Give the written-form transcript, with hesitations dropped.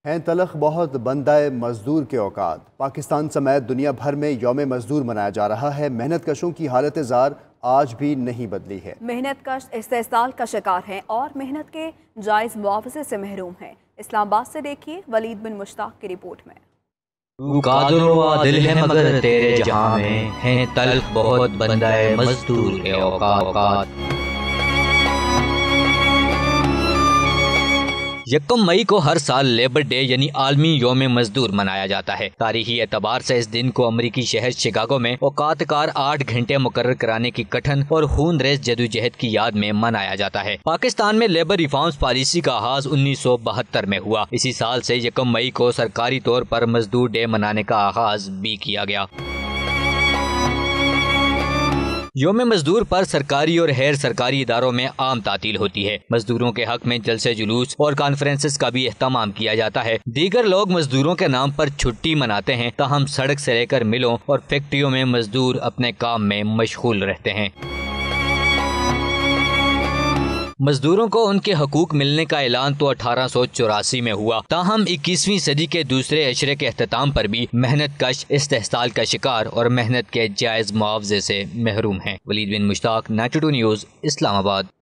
हैं तलख बहुत बंदाए मजदूर के औकात। पाकिस्तान समेत दुनिया भर में यौम मजदूर मनाया जा रहा है। मेहनत कशों की हालत जार आज भी नहीं बदली है। मेहनत कश इस्तेसाल का शिकार हैं और मेहनत के जायज़ मुआवजे से महरूम हैं। इस्लामाबाद से देखिए वलीद बिन मुश्ताक की रिपोर्ट में। तू कादिर व दिल है मगर तेरे जहां में हैं तल्ख बहुत बंदाए मजदूर के औकात। 1 मई को हर साल लेबर डे यानी आलमी यौम मजदूर मनाया जाता है। तारीखी एतबार से इस दिन को अमरीकी शहर शिकागो में औकातकार 8 घंटे मुकर्रर कराने की कठिन और खून रेज जदोजहद की याद में मनाया जाता है। पाकिस्तान में लेबर रिफॉर्म्स पॉलिसी का आगाज 1972 में हुआ। इसी साल से 1 मई को सरकारी तौर पर मजदूर डे मनाने का आगाज भी किया गया। यौम मजदूर पर सरकारी और गैर सरकारी इदारों में आम तातील होती है। मजदूरों के हक में जलसे जुलूस और कॉन्फ्रेंसेस का भी एहतमाम किया जाता है। दीगर लोग मजदूरों के नाम पर छुट्टी मनाते हैं, ताहम सड़क से लेकर मिलों और फैक्ट्रियों में मजदूर अपने काम में मशगूल रहते हैं। मजदूरों को उनके हकूक मिलने का ऐलान तो 1884 में हुआ, ताहम 21वीं सदी के दूसरे अशरे के अख्ताम पर भी मेहनत कश इस्तेहसाल का शिकार और मेहनत के जायज मुआवजे से महरूम हैं। वलीद बिन मुश्ताक, 92 न्यूज़, इस्लामाबाद।